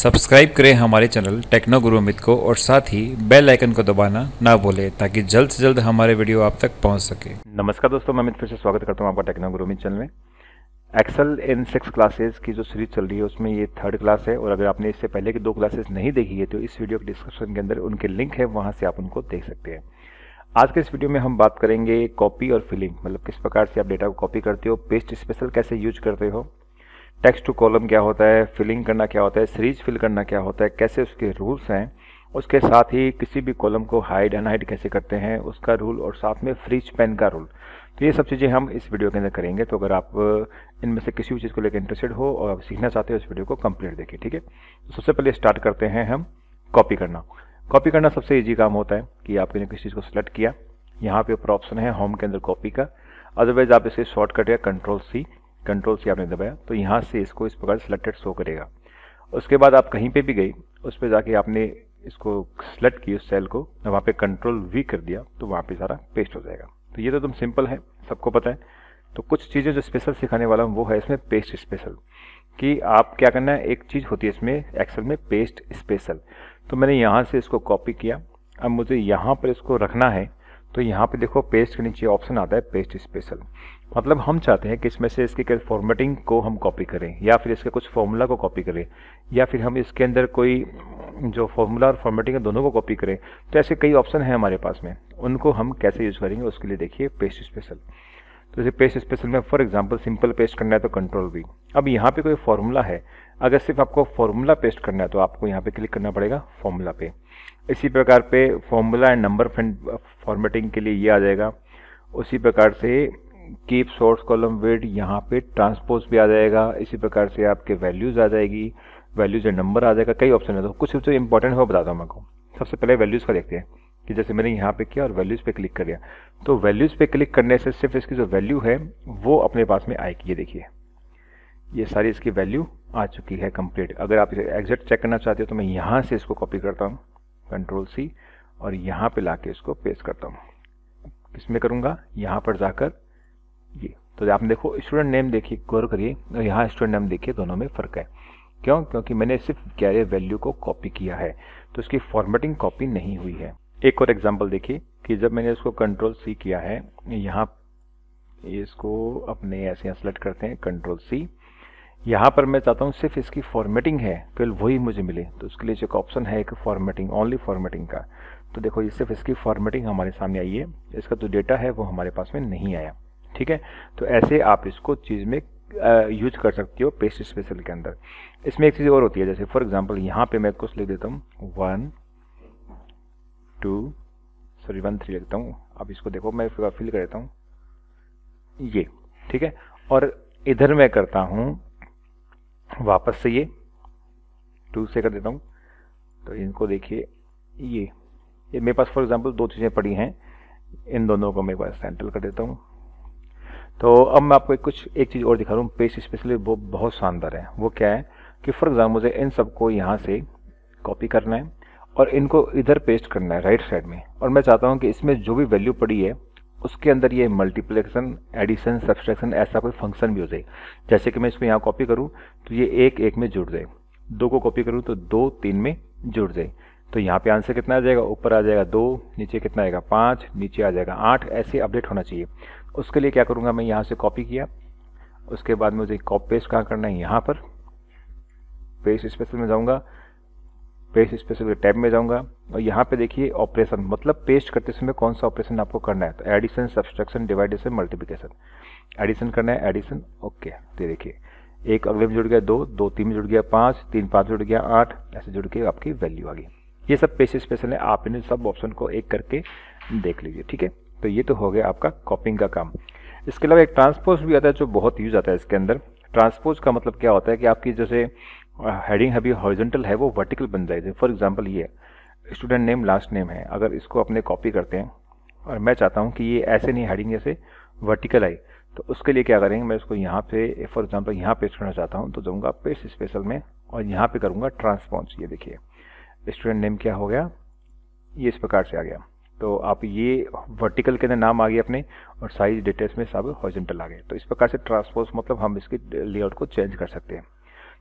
Subscribe करें हमारे channel techno guru Amit को और साथ ही बेल आइकन को दबाना ना भूलें ताकि जल्द से जल्द हमारे वीडियो आप तक पहुंच सके। नमस्कार दोस्तों, मैं अमित फिर से स्वागत करता हूं आपका टेक्नो गुरु अमित चैनल में। एक्सेल इन 6 क्लासेस की जो सीरीज चल रही है उसमें ये 3rd क्लास है और अगर आपने इससे पहले की 2 क्लासेस नहीं देखी है तो इस वीडियो के डिस्क्रिप्शन के अंदर उनके लिंक है, वहाँ से आप उनको देख सकते हैं। आज के इस वीडियो में हम बात करेंगे कॉपी और फिलिंग, मतलब किस प्रकार से आप डेटा को कॉपी करते हो, पेस्ट स्पेशल कैसे यूज करते हो, टेक्स्ट टू कॉलम क्या होता है, फिलिंग करना क्या होता है, सीरीज फिल करना क्या होता है, कैसे उसके रूल्स हैं, उसके साथ ही किसी भी कॉलम को हाइड अनहाइड कैसे करते हैं उसका रूल, और साथ में फ्रीज पेन का रूल। तो ये सब चीज़ें हम इस वीडियो के अंदर करेंगे। तो अगर आप इनमें से किसी भी चीज़ को लेकर इंटरेस्टेड हो और आप सीखना चाहते हो इस वीडियो को कंप्लीट देखिए, ठीक है। तो सबसे पहले स्टार्ट करते हैं हम कॉपी करना। कॉपी करना सबसे ईजी काम होता है कि आपने किसी चीज़ को सिलेक्ट किया, यहाँ पे ऊपर ऑप्शन है होम के अंदर कॉपी का, अदरवाइज आप इसे शॉर्टकट या कंट्रोल सी आपने दबाया तो यहाँ से इसको इस प्रकार सिलेक्टेड शो करेगा। उसके बाद आप कहीं पे भी गई, उस पर जाके आपने इसको सिलेक्ट की उस सेल को, वहाँ पे कंट्रोल V कर दिया तो वहाँ पे सारा पेस्ट हो जाएगा। तो ये तो एकदम सिंपल है, सबको पता है। तो कुछ चीज़ें जो स्पेशल सिखाने वाला हूँ वो है इसमें पेस्ट स्पेशल, कि आप क्या करना है, एक चीज़ होती है इसमें एक्सेल में पेस्ट स्पेशल। तो मैंने यहाँ से इसको कॉपी किया, अब मुझे यहाँ पर इसको रखना है तो यहाँ पे देखो पेस्ट के नीचे ऑप्शन आता है पेस्ट स्पेशल। मतलब हम चाहते हैं कि इसमें से इसके फॉर्मेटिंग को हम कॉपी करें या फिर इसके कुछ फॉर्मूला को कॉपी करें या फिर हम इसके अंदर कोई जो फॉर्मूला और फॉर्मेटिंग है दोनों को कॉपी करें। तो ऐसे कई ऑप्शन हैं हमारे पास में, उनको हम कैसे यूज़ करेंगे उसके लिए देखिए पेस्ट स्पेशल। तो जैसे पेस्ट स्पेशल में फॉर एग्जांपल सिंपल पेस्ट करना है तो कंट्रोल V। अब यहाँ पे कोई फॉर्मूला है, अगर सिर्फ आपको फॉर्मूला पेस्ट करना है तो आपको यहाँ पे क्लिक करना पड़ेगा फॉर्मूला पे। इसी प्रकार पे फॉर्मूला एंड नंबर फॉर्मेटिंग के लिए ये आ जाएगा। उसी प्रकार से कीप सोर्स कॉलम विड, यहाँ पे ट्रांसपोज भी आ जाएगा। इसी प्रकार से आपके वैल्यूज आ जाएगी, वैल्यूज एंड नंबर आ जाएगा। कई ऑप्शन है, तो कुछ जो इंपॉर्टेंट है वो बताता हूँ मैं आपको। सबसे पहले वैल्यूज का देखते हैं कि जैसे मैंने यहाँ पे किया और वैल्यूज पे क्लिक कर दिया, तो वैल्यूज पे क्लिक करने से सिर्फ इसकी जो वैल्यू है वो अपने पास में आएगी। ये देखिए, ये सारी इसकी वैल्यू आ चुकी है कंप्लीट। अगर आप इसे एग्जैक्ट चेक करना चाहते हो तो मैं यहाँ से इसको कॉपी करता हूँ कंट्रोल C और यहाँ पे लाके इसको पेस्ट करता हूँ। किसमें करूँगा, यहाँ पर जाकर ये। तो आप देखो स्टूडेंट नेम देखिए, गौर करिए, और यहाँ स्टूडेंट नेम देखिए, दोनों में फ़र्क है। क्यों? क्योंकि मैंने सिर्फ क्या है वैल्यू को कॉपी किया है, तो इसकी फॉर्मेटिंग कॉपी नहीं हुई है। एक और एग्जांपल देखिए कि जब मैंने इसको कंट्रोल C किया है, यहाँ इसको अपने ऐसे यहाँ सेलेक्ट करते हैं कंट्रोल C। यहाँ पर मैं चाहता हूँ सिर्फ इसकी फॉर्मेटिंग है केवल वही मुझे मिले, तो उसके लिए एक ऑप्शन है एक फॉर्मेटिंग, ओनली फॉर्मेटिंग का। तो देखो ये सिर्फ इसकी फॉर्मेटिंग हमारे सामने आई है, इसका जो डेटा है वो हमारे पास में नहीं आया, ठीक है। तो ऐसे आप इसको चीज़ में यूज कर सकते हो पेस्ट स्पेशल के अंदर। इसमें एक चीज़ और होती है, जैसे फॉर एग्जांपल यहाँ पे मैं कुछ लिख देता हूँ 1 3 लिखता हूँ। अब इसको देखो मैं फिल कर देता हूँ ये, ठीक है। और इधर मैं करता हूँ वापस से ये 2 से कर देता हूँ। तो इनको देखिए, ये मेरे पास फॉर एग्जांपल 2 चीज़ें पड़ी हैं, इन दोनों को मैं एक बार सेंट्रल कर देता हूँ। तो अब मैं आपको एक चीज़ और दिखा रहा हूँ पेस्ट स्पेशली, वो बहुत शानदार है। वो क्या है कि फॉर एग्जाम्पल मुझे इन सबको यहाँ से कॉपी करना है और इनको इधर पेस्ट करना है राइट साइड में, और मैं चाहता हूँ कि इसमें जो भी वैल्यू पड़ी है उसके अंदर ये मल्टीप्लिकेशन, एडिशन, सब्सट्रैक्शन ऐसा कोई फंक्शन भी हो जाए। जैसे कि मैं इसको यहाँ कॉपी करूँ तो ये 1 1 में जुड़ जाए, 2 को कॉपी करूँ तो 2 3 में जुड़ जाए। तो यहाँ पे आंसर कितना आ जाएगा, ऊपर आ जाएगा 2, नीचे कितना आएगा 5, नीचे आ जाएगा 8, ऐसे अपडेट होना चाहिए। उसके लिए क्या करूँगा, मैं यहाँ से कॉपी किया, उसके बाद मुझे कॉपी पेस्ट कहाँ करना है, यहाँ पर पेस्ट स्पेशल में जाऊँगा, पेस्ट स्पेशल के टैब में जाऊँगा और यहाँ पे देखिए ऑपरेशन, मतलब पेस्ट करते समय कौन सा ऑपरेशन आपको करना है। तो addition, subtraction, division, multiplication. Addition करना है एडिशन, ओके। तो देखिए 1 अगले में जुड़ गया 2, 2 3 में जुड़ गया 5, 3 5 जुड़ गया 8, ऐसे जुड़ के आपकी वैल्यू आ गई। ये सब पेस्ट स्पेशल है, आप इन सब ऑप्शन को एक करके देख लीजिए, ठीक है। तो ये तो हो गया आपका कॉपिंग का काम। इसके अलावा एक ट्रांसपोज भी आता है जो बहुत यूज आता है इसके अंदर। ट्रांसपोज का मतलब क्या होता है कि आपकी जैसे हेडिंग अभी हॉरिजॉन्टल है वो वर्टिकल बन जाए। फॉर एग्जांपल ये स्टूडेंट नेम लास्ट नेम है, अगर इसको अपने कॉपी करते हैं और मैं चाहता हूँ कि ये ऐसे नहीं हेडिंग जैसे वर्टिकल आई, तो उसके लिए क्या करेंगे, मैं इसको यहाँ पे फॉर एग्जांपल यहाँ पेस्ट करना चाहता हूँ तो जाऊँगा पेस्ट स्पेशल में और यहाँ पे करूँगा ट्रांसपोज। ये देखिए स्टूडेंट नेम क्या हो गया, ये इस प्रकार से आ गया। तो आप ये वर्टिकल के अंदर नाम आ गए अपने और साइज डिटेल्स में सब हॉरिजॉन्टल आ गए। तो इस प्रकार से ट्रांसपोज मतलब हम इसकी लेआउट को चेंज कर सकते हैं।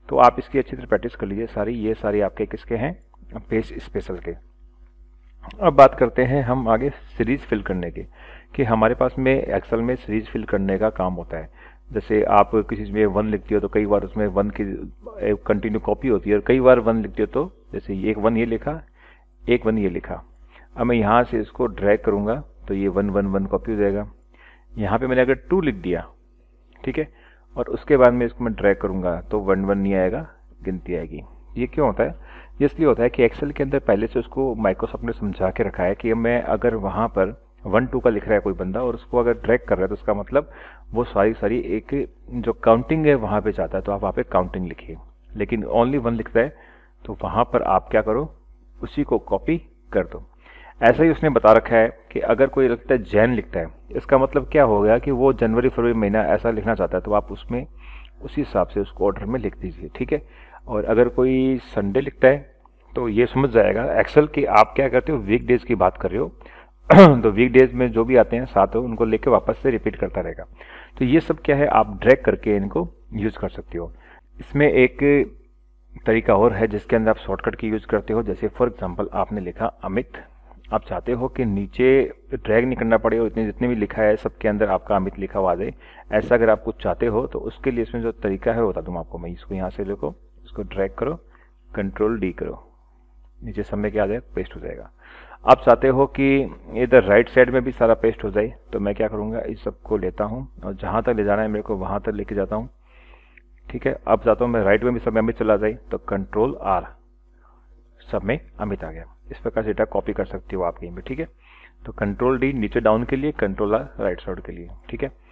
तो आप इसकी अच्छी तरह प्रैक्टिस कर लीजिए। ये सारी आपके किसके हैं, पेज स्पेशल के। अब बात करते हैं हम आगे सीरीज फिल करने की, कि हमारे पास में एक्सेल में सीरीज फिल करने का काम होता है। जैसे आप किसी चीज़ में 1 लिखती हो तो कई बार उसमें 1 की कंटिन्यू कॉपी होती है, और कई बार 1 लिखती हो तो जैसे एक 1 ये लिखा, एक 1 ये लिखा। अब मैं यहाँ से इसको ड्रैग करूँगा तो ये 1 1 1 कॉपी हो जाएगा। यहाँ पे मैंने अगर 2 लिख दिया, ठीक है, और उसके बाद में इसको मैं ड्रैग करूँगा तो 1 1 नहीं आएगा, गिनती आएगी। ये क्यों होता है? ये इसलिए होता है कि एक्सेल के अंदर पहले से उसको माइक्रोसॉफ्ट ने समझा के रखा है कि मैं अगर वहाँ पर 1 2 का लिख रहा है कोई बंदा और उसको अगर ड्रैग कर रहा है तो उसका मतलब वो सारी एक जो काउंटिंग है वहाँ पे चाहता है, तो आप वहाँ पे काउंटिंग लिखिए। लेकिन ओनली 1 लिखता है तो वहाँ पर आप क्या करो, उसी को कॉपी कर दो। ऐसा ही उसने बता रखा है कि अगर कोई लिखता है जैन लिखता है, इसका मतलब क्या हो गया कि वो जनवरी फरवरी महीना ऐसा लिखना चाहता है, तो आप उसमें उसी हिसाब से उसको ऑर्डर में लिख दीजिए, ठीक है। और अगर कोई संडे लिखता है तो ये समझ जाएगा एक्सेल कि आप क्या करते हो, वीक डेज की बात कर रहे हो तो वीक डेज में जो भी आते हैं साथ हो उनको लेके वापस से रिपीट करता रहेगा। तो ये सब क्या है, आप ड्रैग करके इनको यूज कर सकते हो। इसमें एक तरीका और है जिसके अंदर आप शॉर्टकट की यूज करते हो। जैसे फॉर एग्जांपल आपने लिखा अमित, आप चाहते हो कि नीचे ड्रैग नहीं करना पड़े और इतने जितने भी लिखा है सबके अंदर आपका अमित लिखा हुआ आ जाए। ऐसा अगर आप कुछ चाहते हो तो उसके लिए इसमें जो तरीका है बता दूँ आपको मैं। इसको यहाँ से लिखो, इसको ड्रैग करो, कंट्रोल डी करो, नीचे सब में क्या आ जाए, पेस्ट हो जाएगा। आप चाहते हो कि इधर राइट साइड में भी सारा पेस्ट हो जाए, तो मैं क्या करूँगा, इस सबको लेता हूँ और जहाँ तक ले जाना है मेरे को वहाँ तक लेके जाता हूँ, ठीक है। अब चाहता हूँ मैं राइट में भी सब में अमित चला जाए, तो कंट्रोल आर, सब में अमित आ गया। इस प्रकार से डेटा कॉपी कर सकती हो आप कहीं भी, ठीक है। तो कंट्रोल डी नीचे डाउन के लिए, कंट्रोल आर राइट साइड के लिए, ठीक है।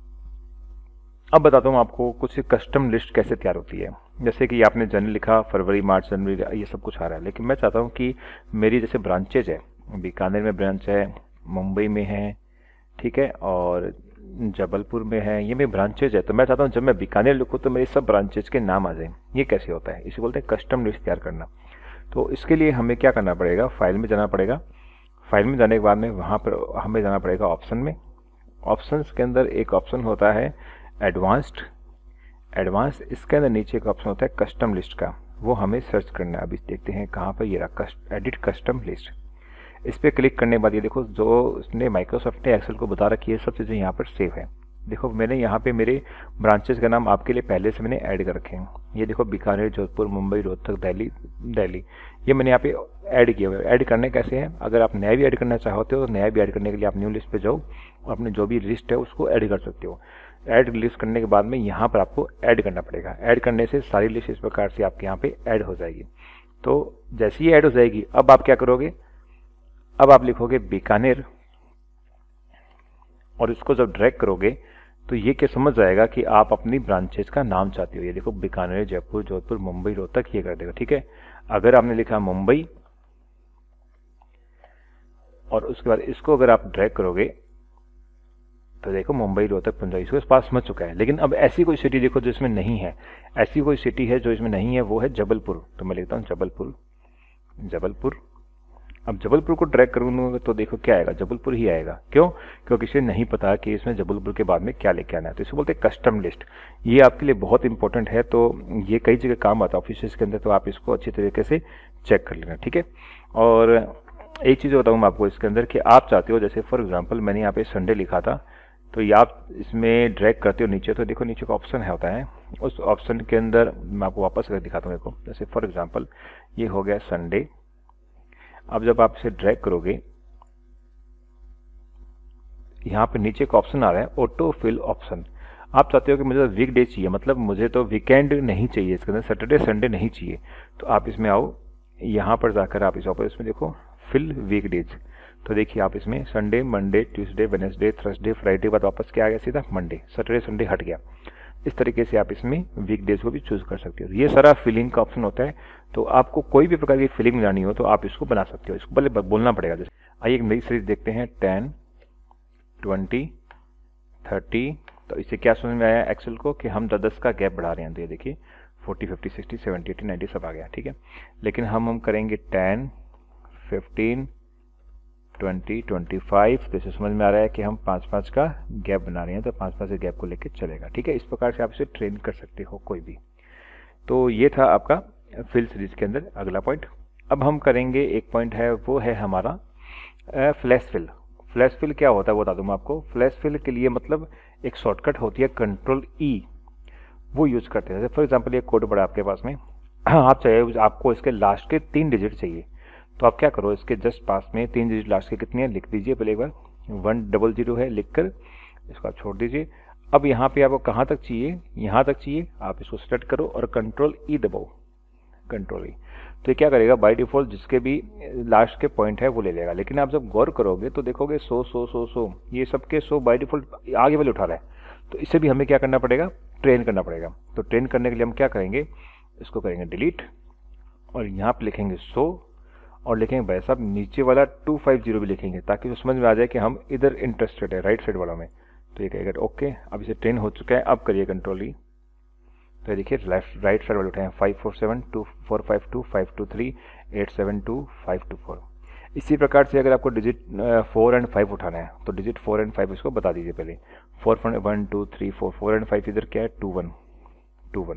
अब बताता हूँ आपको कुछ कस्टम लिस्ट कैसे तैयार होती है। जैसे कि आपने जनवरी लिखा, फरवरी मार्च जनवरी ये सब कुछ आ रहा है, लेकिन मैं चाहता हूँ कि मेरी जैसे ब्रांचेज है, बीकानेर में ब्रांच है, मुंबई में है, ठीक है, और जबलपुर में है, ये मेरी ब्रांचेज है। तो मैं चाहता हूँ जब मैं बीकानेर लिखूँ तो मेरे सब ब्रांचेज के नाम आ जाए। ये कैसे होता है, इसे बोलते हैं कस्टम लिस्ट तैयार करना। तो इसके लिए हमें क्या करना पड़ेगा, फाइल में जाना पड़ेगा। फाइल में जाने के बाद में वहाँ पर हमें जाना पड़ेगा ऑप्शन में। ऑप्शंस के अंदर एक ऑप्शन होता है एडवांस्ड, इसके अंदर नीचे एक ऑप्शन होता है कस्टम लिस्ट का, वो हमें सर्च करना है। अभी देखते हैं कहाँ पर ये रहा, एडिट कस्टम लिस्ट। इस पर क्लिक करने के बाद ये देखो जो उसने माइक्रोसॉफ्ट ने एक्सेल को बता रखी है सब चीज़ें यहाँ पर सेव है। देखो मैंने यहाँ पे मेरे ब्रांचेस का नाम आपके लिए पहले से मैंने ऐड कर रखे हैं। ये देखो बीकानेर, जोधपुर, मुंबई, रोहतक, दिल्ली, ये मैंने यहाँ पे ऐड किया हुआ है। ऐड करने कैसे हैं, अगर आप नया भी ऐड करना चाहते हो तो नया भी ऐड करने के लिए आप न्यू लिस्ट पे जाओ और अपने जो भी लिस्ट है उसको ऐड कर सकते हो। ऐड लिस्ट करने के बाद में यहाँ पर आपको ऐड करना पड़ेगा। ऐड करने से सारी लिस्ट इस प्रकार से आपके यहाँ पे ऐड हो जाएगी। तो जैसे ही ऐड हो जाएगी, अब आप क्या करोगे, अब आप लिखोगे बीकानेर और इसको जब ड्रैग करोगे तो ये क्या समझ जाएगा कि आप अपनी ब्रांचेज का नाम चाहते हो। ये देखो बीकानेर, जयपुर, जोधपुर, मुंबई, रोहतक, ये कर देगा, ठीक है। अगर आपने लिखा मुंबई और उसके बाद इसको अगर आप ड्रैग करोगे तो देखो मुंबई, रोहतक, पंजाब, इसको पास समझ चुका है। लेकिन अब ऐसी कोई सिटी देखो जो इसमें नहीं है, ऐसी कोई सिटी है जो इसमें नहीं है, वो है जबलपुर। तो मैं लिखता हूँ जबलपुर। अब जबलपुर को ड्रैग करूंगा तो देखो क्या आएगा, जबलपुर ही आएगा। क्यों? क्योंकि इसे नहीं पता कि इसमें जबलपुर के बाद में क्या लेके आना है। तो इसे बोलते हैं कस्टम लिस्ट। ये आपके लिए बहुत इंपॉर्टेंट है, तो ये कई जगह काम आता है ऑफिस के अंदर, तो आप इसको अच्छी तरीके से चेक कर लेना, ठीक है। और एक चीज़ बताऊँ मैं आपको इसके अंदर कि आप चाहते हो, जैसे फॉर एग्जाम्पल मैंने यहाँ पे संडे लिखा था, तो ये आप इसमें ड्रैग करते हो नीचे, तो देखो नीचे का ऑप्शन है होता है, उस ऑप्शन के अंदर मैं आपको वापस करके दिखाता हूँ। देखो जैसे फॉर एग्जाम्पल ये हो गया संडे। अब जब आप इसे ड्रैग करोगे, यहाँ पे नीचे एक ऑप्शन आ रहा है ऑटो फिल ऑप्शन। आप चाहते हो कि मुझे वीक डे चाहिए, मतलब मुझे तो वीकेंड नहीं चाहिए, इसके अंदर सैटरडे संडे नहीं चाहिए। तो आप इसमें आओ, यहाँ पर जाकर आप इस ऑप्शन इसमें देखो फिल वीक डेज। तो देखिए आप इसमें Sunday, Monday, Tuesday, Wednesday, Thursday, Friday बाद वापस क्या आ गया, सीधा मंडे, सैटरडे संडे हट गया। इस तरीके से आप इसमें वीक डेज को भी चूज कर सकते हो। ये सारा फिलिंग का ऑप्शन होता है, तो आपको कोई भी प्रकार की फिलिंग बनानी हो तो आप इसको बना सकते हो। इसको भले बोलना पड़ेगा। जैसे आइए एक नई सीरीज देखते हैं 10, 20, 30। तो इससे क्या समझ में आया एक्सेल को कि हम 10 का गैप बढ़ा रहे हैं। तो ये देखिए 40, 50, 60, 70, 80, 90 सब आ गया, ठीक है। लेकिन हम करेंगे 10, 15, 20, 25। तो इसे समझ में आ रहा है कि हम 5-5 का गैप बना रहे हैं, तो 5-5 के गैप को लेकर चलेगा, ठीक है। इस प्रकार से आप इसे ट्रेन कर सकते हो कोई भी। तो ये था आपका फिल सीरीज के अंदर अगला पॉइंट। अब हम करेंगे एक पॉइंट है, वो है हमारा फ्लैश फिल। फ्लैश फिल क्या होता है वो बता दूँ मैं आपको। फ्लैश फिल के लिए मतलब एक शॉर्टकट होती है कंट्रोल ई, वो यूज करते हैं। जैसे फॉर एग्जांपल ये कोड पड़ा आपके पास में, आप चाहिए आपको इसके लास्ट के 3 डिजिट चाहिए, तो आप क्या करो, इसके जस्ट पास में 3 डिजिट लास्ट के कितने हैं लिख दीजिए। पहले एक बार 100 है, लिख कर इसको आप छोड़ दीजिए। अब यहाँ पे आपको कहाँ तक चाहिए, यहाँ तक चाहिए, आप इसको सेलेक्ट करो और कंट्रोल ई दबाओ, कंट्रोल ई। तो ये क्या करेगा, बाय डिफॉल्ट जिसके भी लास्ट के पॉइंट है वो ले लेगा। लेकिन आप जब गौर करोगे तो देखोगे 100 ये सबके 100 बाय डिफॉल्ट आगे वाले उठा रहा है। तो इससे भी हमें क्या करना पड़ेगा, ट्रेन करना पड़ेगा। तो ट्रेन करने के लिए हम क्या करेंगे, इसको करेंगे डिलीट और यहाँ पे लिखेंगे 100 और लिखेंगे भाई साहब नीचे वाला 250 भी लिखेंगे, ताकि समझ में आ जाए कि हम इधर इंटरेस्टेड है, राइट साइड वालों में। तो ये कहेगा ओके। अब इसे ट्रेन हो चुका है, अब करिए कंट्रोल ई। तो देखिए राइट साइड वाले उठाए हैं 547 2452 523 872 524। इसी प्रकार से अगर आपको डिजिट 4 एंड 5 उठाना है तो डिजिट 4 एंड 5 इसको बता दीजिए पहले। 4 1 2 3 4 4 एंड 5 इधर क्या है 21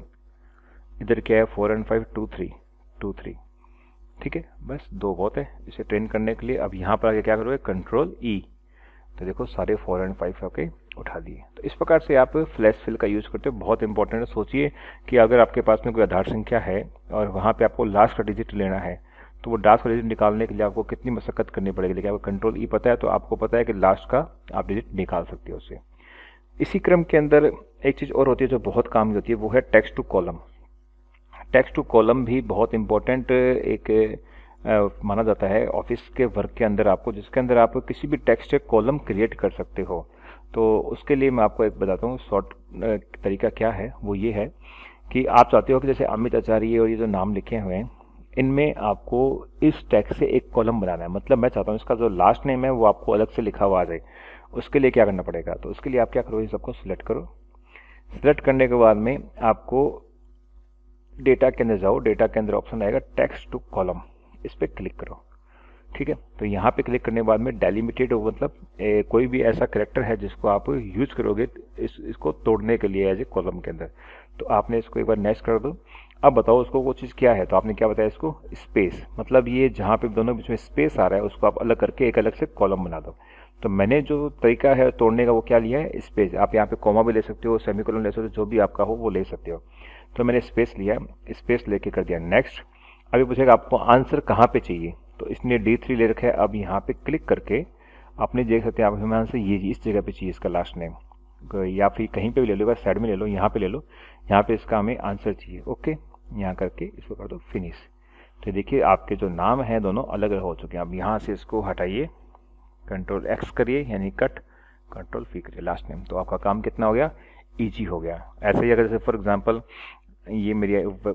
इधर क्या है 4 एंड 5 23। ठीक है, बस 2 बहुत है इसे ट्रेन करने के लिए। अब यहाँ पर आगे क्या करोगे, कंट्रोल ई। तो देखो सारे 4 एंड 5 आपके उठा दिए। तो इस प्रकार से आप फ्लैश फिल का यूज करते हो, बहुत इंपॉर्टेंट है। सोचिए कि अगर आपके पास में कोई आधार संख्या है और वहाँ पे आपको लास्ट का डिजिट लेना है, तो वो लास्ट का डिजिट निकालने के लिए आपको कितनी मशक्कत करनी पड़ेगी। लेकिन आपको कंट्रोल ई पता है तो आपको पता है कि लास्ट का आप डिजिट निकाल सकते हो उससे। इसी क्रम के अंदर एक चीज़ और होती है जो बहुत काम की होती है, वो है text to column. Text to column भी बहुत इंपॉर्टेंट एक माना जाता है ऑफिस के वर्क के अंदर आपको, जिसके अंदर आप किसी भी टेक्स्ट कॉलम क्रिएट कर सकते हो। तो उसके लिए मैं आपको एक बताता हूँ शॉर्ट तरीका क्या है। वो ये है कि आप चाहते हो कि जैसे अमित आचार्य और ये जो नाम लिखे हुए हैं इनमें आपको इस टेक्स्ट से एक कॉलम बनाना है। मतलब मैं चाहता हूँ इसका जो लास्ट नेम है वो आपको अलग से लिखा हुआ आ जाए। उसके लिए क्या करना पड़ेगा, तो उसके लिए आप क्या करो, ये सबको सिलेक्ट करो। सिलेक्ट करने के बाद में आपको डेटा के अंदर जाओ, डेटा के अंदर ऑप्शन आएगा टेक्स्ट टू कॉलम, इस पर क्लिक करो। ठीक है, तो यहाँ पे क्लिक करने के बाद में डेलिमिटेड मतलब कोई भी ऐसा कैरेक्टर है जिसको आप यूज करोगे इसको तोड़ने के लिए एज ए कॉलम के अंदर, तो आपने इसको एक बार नेक्स्ट कर दो। अब बताओ उसको वो चीज़ क्या है, तो आपने क्या बताया इसको स्पेस, मतलब ये जहाँ पे दोनों बीच में स्पेस आ रहा है उसको आप अलग करके एक अलग से कॉलम बना दो। तो मैंने जो तरीका है तोड़ने का वो क्या लिया है, स्पेस। आप यहाँ पे कॉमा भी ले सकते हो, सेमीकोलन ले सकते हो, जो भी आपका हो वो ले सकते हो। तो मैंने स्पेस लिया, स्पेस लेके कर दिया नेक्स्ट। अभी पूछेगा आपको आंसर कहाँ पे चाहिए, तो इसने D3 ले रखा है। अब यहाँ पे क्लिक करके आपने देख सकते हैं आप हमें आंसर ये इस जगह पे चाहिए इसका लास्ट नेम, या फिर कहीं पे भी ले लो, साइड में ले लो, यहाँ पे ले लो, यहाँ पे इसका हमें आंसर चाहिए। ओके, यहाँ करके इसको कर दो फिनिश। तो देखिए आपके जो नाम हैं दोनों अलग अलग हो चुके हैं। अब यहाँ से इसको हटाइए, कंट्रोल X करिए यानी कट, कंट्रोल V करिए लास्ट नेम। तो आपका काम कितना हो गया, ईजी हो गया। ऐसे ही अगर जैसे फॉर एग्जाम्पल ये मेरी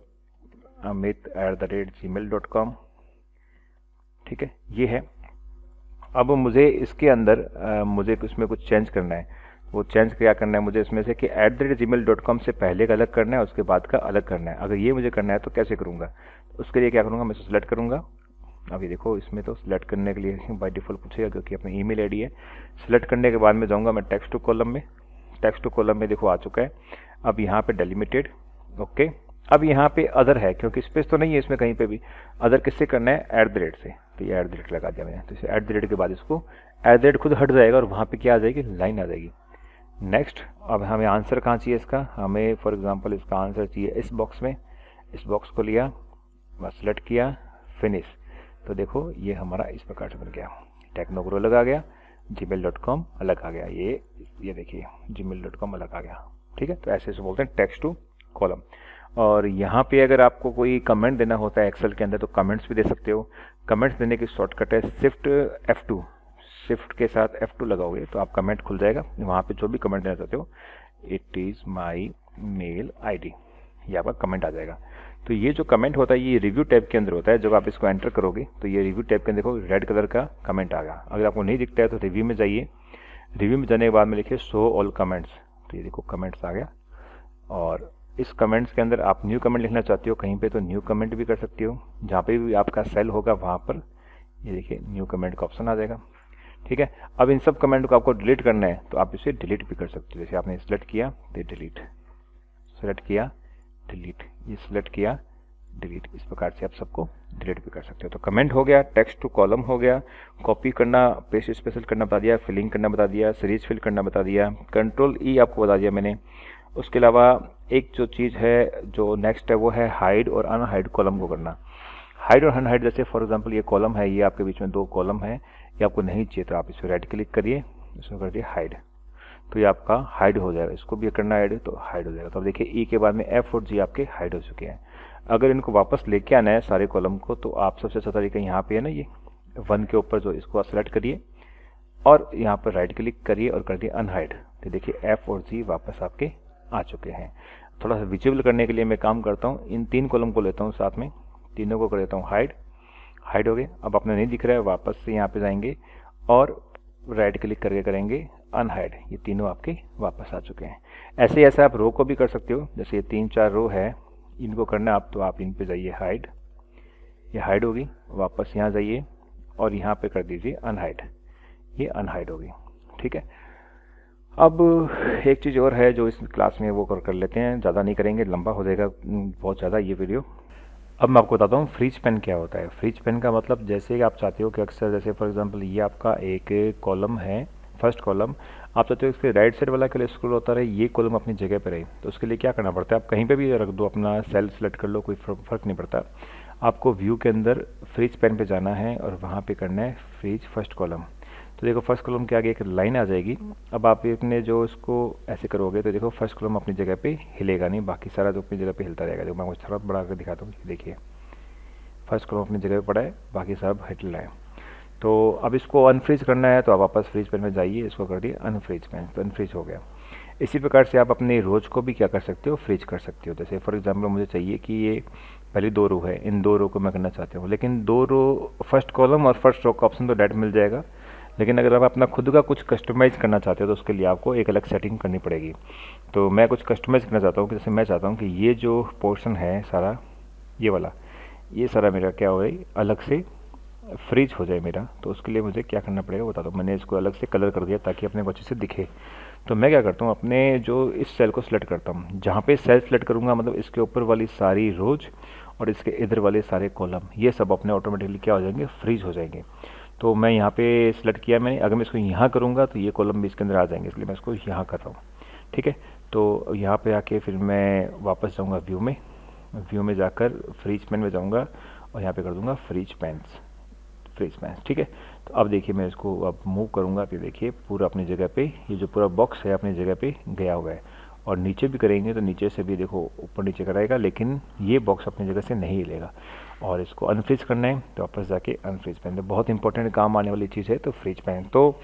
amit@gmail.com, ठीक है, ये है। अब मुझे इसके अंदर मुझे इसमें कुछ चेंज करना है। वो चेंज क्या करना है मुझे इसमें से कि @gmail.com से पहले का अलग करना है, उसके बाद का अलग करना है। अगर ये मुझे करना है तो कैसे करूँगा, उसके लिए क्या करूँगा, मैं सिलेक्ट करूँगा। अब ये देखो इसमें तो सिलेक्ट करने के लिए बाय डिफॉल्ट पूछेगा क्योंकि अपनी ईमेल आईडी है। सिलेक्ट करने के बाद में जाऊँगा मैं टेक्स्ट टू कॉलम में, टेक्स्ट टू कॉलम में देखो आ चुका है। अब यहाँ पे डेलिमिटेड, ओके। अब यहाँ पे अदर है क्योंकि स्पेस तो नहीं है इसमें कहीं पे भी। अदर किससे करना है, @ से, तो ये @ लगा दिया मैंने। तो इसे @ के बाद इसको @ खुद हट जाएगा और वहाँ पे क्या आ जाएगी, लाइन आ जाएगी। नेक्स्ट, अब हमें आंसर कहाँ चाहिए इसका, हमें फॉर एग्जांपल इसका आंसर चाहिए इस बॉक्स में। इस बॉक्स को लिया, बस सेलेक्ट किया, फिनिश। तो देखो ये हमारा इस प्रकार से बन गया। टेक्नोग्रो अलग आ गया, gmail.com अलग आ गया, ये देखिए gmail.com अलग आ गया। ठीक है, तो ऐसे से बोलते हैं टेक्स्ट टू कॉलम। और यहाँ पे अगर आपको कोई कमेंट देना होता है एक्सेल के अंदर तो कमेंट्स भी दे सकते हो। कमेंट्स देने की शॉर्टकट है शिफ्ट F2, शिफ्ट के साथ F2 लगाओगे तो आप कमेंट खुल जाएगा। वहाँ पे जो भी कमेंट देना चाहते हो, it is my mail ID, ये आपका कमेंट आ जाएगा। तो ये जो कमेंट होता है ये रिव्यू टैब के अंदर होता है। जब आप इसको एंटर करोगे तो ये रिव्यू टैब के अंदर देखो रेड कलर का कमेंट आ गया। अगर आपको नहीं दिखता है तो रिव्यू में जाइए, रिव्यू में जाने के बाद में लिखिए शो ऑल कमेंट्स, तो ये देखो कमेंट्स आ गया। और इस कमेंट्स के अंदर आप न्यू कमेंट लिखना चाहते हो कहीं पे तो न्यू कमेंट भी कर सकते हो। जहाँ पे भी आपका सेल होगा वहाँ पर ये देखिए न्यू कमेंट का ऑप्शन आ जाएगा। ठीक है, अब इन सब कमेंट को आपको डिलीट करना है तो आप इसे डिलीट भी कर सकते हो। जैसे आपने सेलेक्ट किया तो डिलीट, सेलेक्ट किया डिलीट, ये सिलेक्ट किया, डिलीट। इस प्रकार से आप सबको डिलीट भी कर सकते हो। तो कमेंट हो गया, टेक्स्ट टू कॉलम हो गया, कॉपी करना, पेस्ट स्पेशल करना बता दिया, फिलिंग करना बता दिया, सीरीज फिल करना बता दिया, कंट्रोल ई आपको बता दिया मैंने। उसके अलावा एक जो चीज़ है जो नेक्स्ट है वो है हाइड और अनहाइड कॉलम को करना। हाइड और अनहाइड, जैसे फॉर एग्जांपल ये कॉलम है, ये आपके बीच में 2 कॉलम है, ये आपको नहीं चाहिए तो आप इस पर राइट क्लिक करिए, इसमें कर दिए हाइड, तो ये आपका हाइड हो जाएगा। इसको भी करना हाइड तो हाइड हो जाएगा। तो अब देखिए ई के बाद में एफ और जी आपके हाइड हो चुके हैं। अगर इनको वापस लेके आना है सारे कॉलम को, तो आप सबसे अच्छा तरीका यहाँ पे है ना, ये 1 के ऊपर जो इसको सेलेक्ट करिए और यहाँ पर राइट क्लिक करिए और कर दिए अनहाइड। तो देखिए एफ और जी वापस आपके आ चुके हैं। थोड़ा सा विजिबल करने के लिए मैं काम करता हूँ, इन 3 कॉलम को लेता हूँ साथ में, तीनों को कर देता हूँ हाइड, हाइड हो गए। अब अपने नहीं दिख रहा है, वापस से यहाँ पे जाएंगे और राइट क्लिक करके करेंगे अनहाइड, ये तीनों आपके वापस आ चुके हैं। ऐसे ही ऐसे आप रो को भी कर सकते हो, जैसे ये 3-4 रो है, इनको करना आप, तो आप इन पे जाइए हाइड, ये हाइड होगी, वापस यहाँ जाइए और यहाँ पे कर दीजिए अनहाइड, ये अनहाइड होगी। ठीक है, अब एक चीज़ और है जो इस क्लास में वो कर लेते हैं, ज़्यादा नहीं करेंगे, लंबा हो जाएगा बहुत ज़्यादा ये वीडियो। अब मैं आपको बताता हूँ फ्रीज पेन क्या होता है। फ्रीज पेन का मतलब जैसे कि आप चाहते हो कि अक्सर, जैसे फॉर एग्जांपल ये आपका एक कॉलम है, फर्स्ट कॉलम, आप चाहते हो इसके राइट साइड वाला के लिए स्क्रॉल होता रहे, ये कॉलम अपनी जगह पे रहे, तो उसके लिए क्या करना पड़ता है, आप कहीं पे भी रख दो, अपना सेल सेलेक्ट कर लो, कोई फ़र्क नहीं पड़ता। आपको व्यू के अंदर फ्रीज पेन पे जाना है और वहाँ पे करना है फ्रीज फर्स्ट कॉलम। तो देखो फर्स्ट कॉलम के आगे एक लाइन आ जाएगी। अब आप इतने जो इसको ऐसे करोगे तो देखो फर्स्ट कॉलम अपनी जगह पे हिलेगा नहीं, बाकी सारा जो अपनी जगह पे हिलता रहेगा। देखो मैं कुछ थोड़ा बड़ा कर दिखाता हूँ, देखिए फर्स्ट कॉलम अपनी जगह पे पड़ा है, बाकी सब हिल रहा है। तो अब इसको अनफ्रीज करना है, तो आप वापस फ्रीज पेन में जाइए, इसको कर दिए अनफ्रीज पेन, तो अनफ्रीज हो गया। इसी प्रकार से आप अपने रोज को भी क्या कर सकते हो, फ्रीज कर सकते हो। जैसे फॉर एग्जांपल मुझे चाहिए कि ये पहली 2 रो है, इन 2 रो को मैं करना चाहता हूँ, लेकिन 2 रो फर्स्ट कॉलम और फर्स्ट रो का ऑप्शन तो डायरेक्ट मिल जाएगा, लेकिन अगर आप अपना खुद का कुछ कस्टमाइज़ करना चाहते हो तो उसके लिए आपको एक अलग सेटिंग करनी पड़ेगी। तो मैं कुछ कस्टमाइज़ करना चाहता हूँ कि जैसे मैं चाहता हूँ कि ये जो पोर्शन है सारा, ये वाला, ये सारा मेरा क्या हो जाए, अलग से फ्रीज हो जाए मेरा। तो उसके लिए मुझे क्या करना पड़ेगा बता दो। मैंने इसको अलग से कलर कर दिया ताकि अपने को अच्छे से दिखे। तो मैं क्या करता हूँ, अपने जो इस सेल को सिलेक्ट करता हूँ, जहाँ पे सेल सेलेक्ट करूँगा मतलब इसके ऊपर वाली सारी रोज और इसके इधर वाले सारे कॉलम, ये सब अपने ऑटोमेटिकली क्या हो जाएंगे, फ्रीज हो जाएंगे। तो मैं यहाँ पे सिलेक्ट किया मैंने, अगर मैं इसको यहाँ करूँगा तो ये कॉलम भी इसके अंदर आ जाएंगे, इसलिए मैं इसको यहाँ कर रहा हूँ। ठीक है, तो यहाँ पे आके फिर मैं वापस जाऊँगा व्यू में, व्यू में जाकर फ्रीज पेन में जाऊँगा और यहाँ पे कर दूँगा फ्रीज पेन्स, फ्रीज पेन्स। ठीक है, तो अब देखिए मैं इसको अब मूव करूँगा, तो देखिए पूरा अपनी जगह पे, ये जो पूरा बॉक्स है अपनी जगह पे गया हुआ है। और नीचे भी करेंगे तो नीचे से भी देखो ऊपर नीचे कराएगा, लेकिन ये बॉक्स अपनी जगह से नहीं हिलेगा। और इसको अनफ्रीज करना है तो वापस जाके अनफ्रीज पेन, तो बहुत इंपॉर्टेंट काम आने वाली चीज़ है। तो फ्रीज पेन तो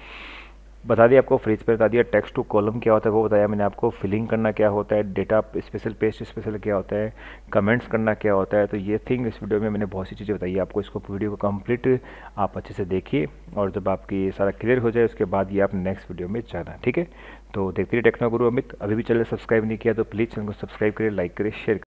बता दिया आपको, फ्रीज पेन बता दिया, टेक्स्ट टू कॉलम क्या होता है वो बताया मैंने आपको, फिलिंग करना क्या होता है, डेटा स्पेशल पेस्ट स्पेशल क्या होता है, कमेंट्स करना क्या होता है। तो ये थिंग इस वीडियो में मैंने बहुत सी चीज़ें बताई आपको। इसको वीडियो को कंप्लीट आप अच्छे से देखिए और जब आपकी सारा क्लियर हो जाए उसके बाद ये आप नेक्स्ट वीडियो में जाना। ठीक है, तो देखते रहिए टेक्नो गुरु अमित। अभी भी चैनल सब्सक्राइब नहीं किया तो प्लीज़ चैनल को सब्सक्राइब करिए, लाइक करिए, शेयर